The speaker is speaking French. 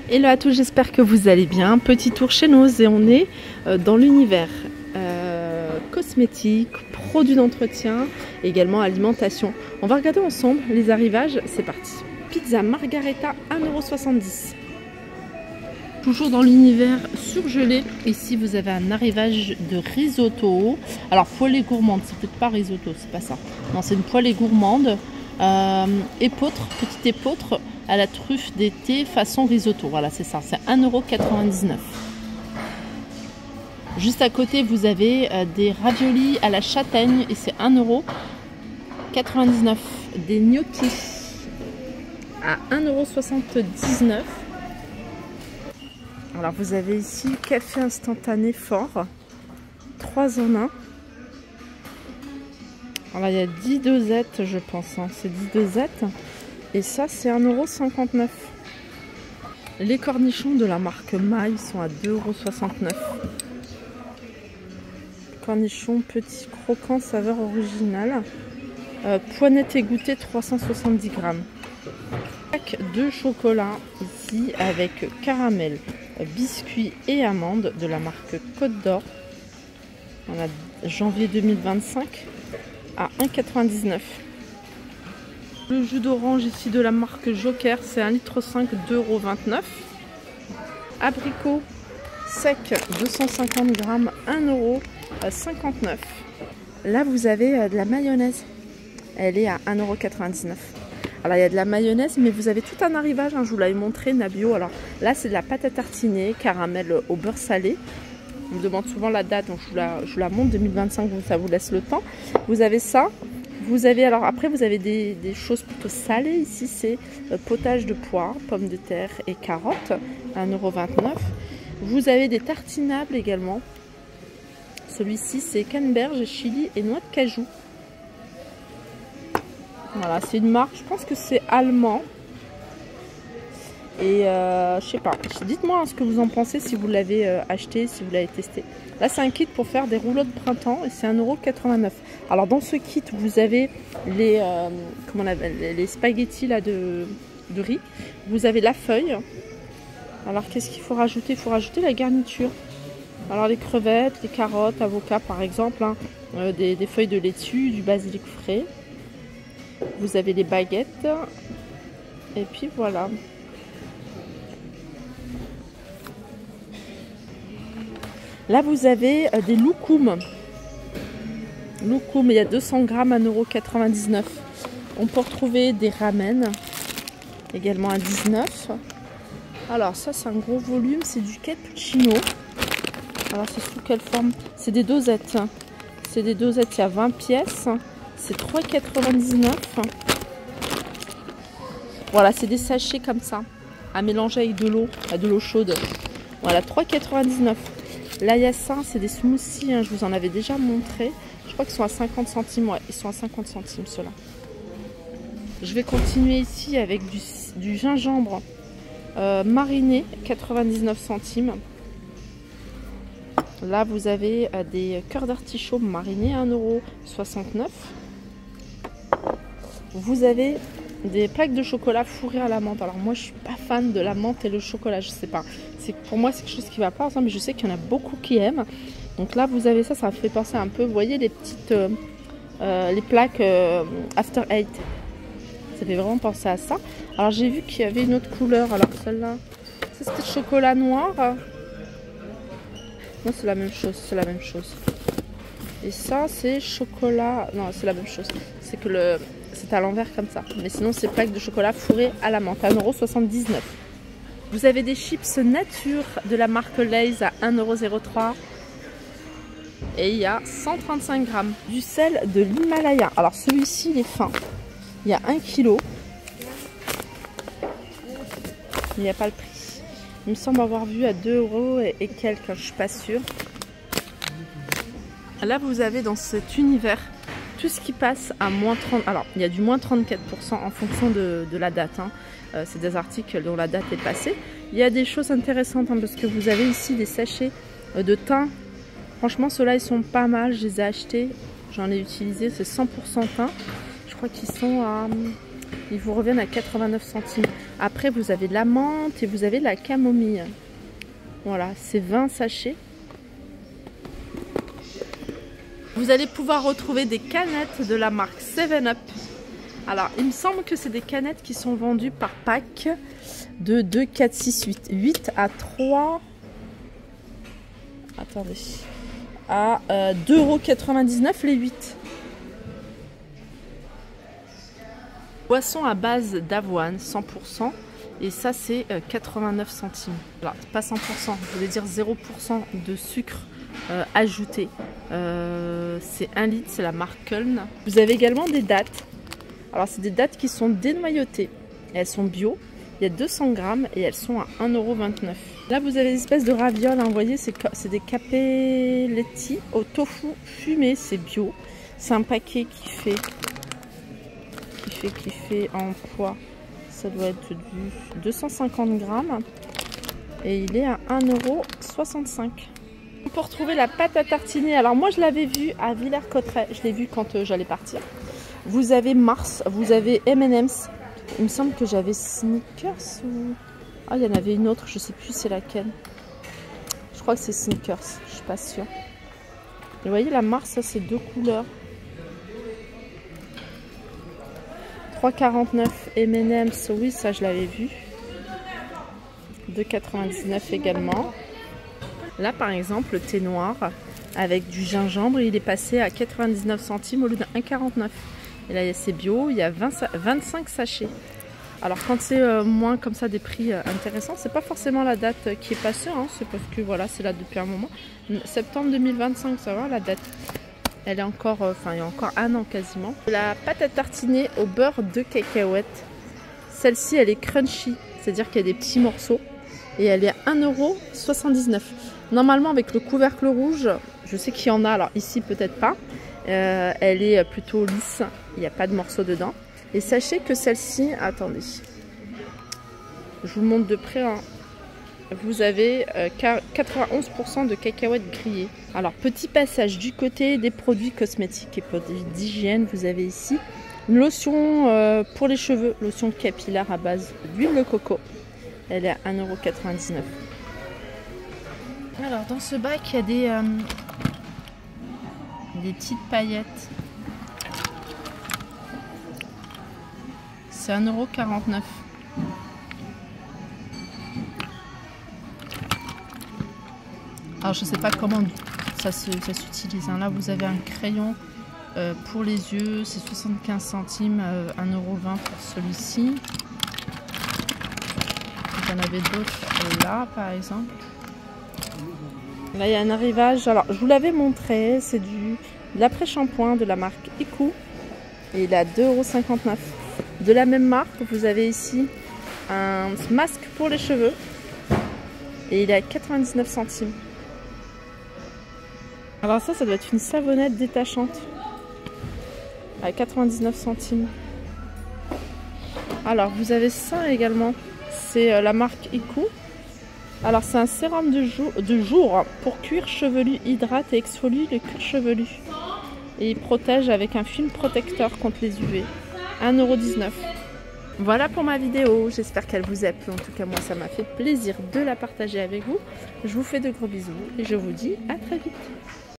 Hello à tous, j'espère que vous allez bien. Petit tour chez nous et on est dans l'univers cosmétique, produits d'entretien, également alimentation. On va regarder ensemble les arrivages, c'est parti. Pizza Margarita 1,70 €. Toujours dans l'univers surgelé, ici vous avez un arrivage de risotto. Alors poêlée gourmande, c'est peut-être pas risotto, c'est pas ça. Non, c'est une poêlée gourmande. Épeautre, petite épeautre à la truffe d'été façon risotto. Voilà, c'est ça, c'est 1,99 €. Juste à côté, vous avez des raviolis à la châtaigne et c'est 1,99 €. Des gnocchis à 1,79 €. Alors vous avez ici café instantané fort, 3 en 1. Alors il y a 10 dosettes je pense, hein. C'est 10 dosettes. Et ça c'est 1,59 €. Les cornichons de la marque Maille sont à 2,69 €. Cornichons petits croquants saveur originale. Poignette égouttée 370 grammes. Pack de chocolat ici avec caramel, biscuits et amandes de la marque Côte d'Or. On a janvier 2025 à 1,99 €. Le jus d'orange ici de la marque Joker, c'est 1,5 litre, 2,29 €. Abricot sec 250 grammes, 1,59 €. Là vous avez de la mayonnaise, elle est à 1,99 €. Alors il y a de la mayonnaise, mais vous avez tout un arrivage, hein, je vous l'avais montré, Nabio. Alors là c'est de la pâte à tartiner, caramel au beurre salé. On me demande souvent la date, donc je vous la montre, 2025, ça vous laisse le temps. Vous avez ça. Vous avez, alors après vous avez des choses plutôt salées. Ici c'est potage de pois, pommes de terre et carottes, 1,29 €. Vous avez des tartinables également. Celui-ci c'est canneberge, chili et noix de cajou. Voilà, c'est une marque, je pense que c'est allemand. Et je sais pas, dites-moi ce que vous en pensez, si vous l'avez acheté, si vous l'avez testé. Là c'est un kit pour faire des rouleaux de printemps et c'est 1,89 €. Alors dans ce kit vous avez les comment on appelle, les spaghettis là de riz. Vous avez la feuille. Alors qu'est-ce qu'il faut rajouter? Il faut rajouter la garniture. Alors les crevettes, les carottes, avocats par exemple, hein, des feuilles de laitue, du basilic frais. Vous avez les baguettes. Et puis voilà. Là, vous avez des loukoums. Loukoum, il y a 200 grammes, 1,99 €. On peut retrouver des ramen, également à 19 €. Alors, ça, c'est un gros volume. C'est du cappuccino. Alors, c'est sous quelle forme? C'est des dosettes. C'est des dosettes, il y a 20 pièces. C'est 3,99 €. Voilà, c'est des sachets comme ça, à mélanger avec de l'eau chaude. Voilà, 3,99 €. Là, il y a ça, c'est des smoothies, hein, je vous en avais déjà montré. Je crois qu'ils sont à 50 centimes, ouais, ils sont à 50 centimes ceux-là. Je vais continuer ici avec du gingembre mariné, 99 centimes. Là, vous avez des cœurs d'artichaut marinés, 1,69 €. Vous avez des plaques de chocolat fourrées à la menthe. Alors moi je suis pas fan de la menthe et le chocolat, je sais pas. Pour moi c'est quelque chose qui va pas, mais je sais qu'il y en a beaucoup qui aiment. Donc là vous avez ça, ça fait penser un peu, vous voyez les petites les plaques After Eight. Ça fait vraiment penser à ça. Alors j'ai vu qu'il y avait une autre couleur. Alors celle-là, c'était chocolat noir. Non, c'est la même chose, c'est la même chose. Et ça c'est chocolat, non c'est la même chose. C'est que c'est à l'envers comme ça. Mais sinon, c'est plaques de chocolat fourrées à la menthe, à 1,79 €. Vous avez des chips nature de la marque Lay's à 1,03 €. Et il y a 135 grammes. Du sel de l'Himalaya. Alors, celui-ci, il est fin. Il y a 1 kg. Il n'y a pas le prix. Il me semble avoir vu à 2 € et quelques, je ne suis pas sûre. Là, vous avez dans cet univers tout ce qui passe à moins 30. Alors, il y a du moins 34% en fonction de la date. Hein. C'est des articles dont la date est passée. Il y a des choses intéressantes, hein, parce que vous avez ici des sachets de thym. Franchement, ceux-là, ils sont pas mal. Je les ai achetés. J'en ai utilisé. C'est 100% thym. Je crois qu'ils sont à Ils vous reviennent à 89 centimes. Après, vous avez de la menthe et vous avez de la camomille. Voilà, c'est 20 sachets. Vous allez pouvoir retrouver des canettes de la marque 7up. Alors, il me semble que c'est des canettes qui sont vendues par pack de 2, 4, 6, 8. 8 à 3... Attendez. À 2,99 € les 8. Boisson à base d'avoine, 100%. Et ça, c'est 89 centimes. Alors, pas 100%, je voulais dire 0% de sucre ajouté. C'est 1 litre, c'est la marque Köln. Vous avez également des dattes. Alors, c'est des dattes qui sont dénoyautées. Elles sont bio. Il y a 200 grammes et elles sont à 1,29 €. Là, vous avez des espèces de ravioles. Hein, vous voyez, c'est des capelletti au tofu fumé. C'est bio. C'est un paquet qui fait en poids. Ça doit être du 250 grammes. Et il est à 1,65 €. On peut retrouver la pâte à tartiner. Alors, moi, je l'avais vue à Villers-Cotterêts. Je l'ai vue quand j'allais partir. Vous avez Mars, vous avez M&M's. Il me semble que j'avais Snickers ou... Ah, il y en avait une autre, je sais plus c'est laquelle. Je crois que c'est Snickers, je suis pas sûre. Et vous voyez la Mars, ça c'est 2 couleurs. 3,49 M&M's, oui ça je l'avais vu. 2,99 également. Là par exemple le thé noir avec du gingembre, il est passé à 99 centimes au lieu de 1,49 €. Et là c'est bio, il y a 25 sachets. Alors quand c'est moins comme ça des prix intéressants, c'est pas forcément la date qui est passée, hein, c'est parce que voilà, c'est là depuis un moment. Septembre 2025, ça va, la date. Elle est encore, il y a encore 1 an quasiment. La pâte à tartiner au beurre de cacahuète. Celle-ci, elle est crunchy, c'est-à-dire qu'il y a des petits morceaux. Et elle est à 1,79 €. Normalement, avec le couvercle rouge, je sais qu'il y en a, alors ici peut-être pas. Elle est plutôt lisse, il n'y a pas de morceaux dedans. Et sachez que celle-ci, attendez, je vous le montre de près, hein. Vous avez 91% de cacahuètes grillées. Alors, petit passage du côté des produits cosmétiques et produits d'hygiène, vous avez ici une lotion pour les cheveux, lotion capillaire à base d'huile de coco. Elle est à 1,99 €. Alors, dans ce bac, il y a des petites paillettes. C'est 1,49 €. Alors je sais pas comment ça s'utilise. Hein. Là vous avez un crayon pour les yeux, c'est 75 centimes, 1,20 € pour celui-ci. Vous en avez d'autres là par exemple. Là il y a un arrivage. Alors je vous l'avais montré, c'est de l'après-shampoing de la marque Iku. Et il est à 2,59 €. De la même marque, vous avez ici un masque pour les cheveux. Et il est à 99 centimes. Alors ça doit être une savonnette détachante. À 99 centimes. Alors vous avez ça également. C'est la marque Iku. Alors c'est un sérum de jour pour cuir chevelu, hydrate et exfolie le cuir chevelu. Et il protège avec un film protecteur contre les UV. 1,19 €. Voilà pour ma vidéo, j'espère qu'elle vous a plu. En tout cas moi ça m'a fait plaisir de la partager avec vous. Je vous fais de gros bisous et je vous dis à très vite.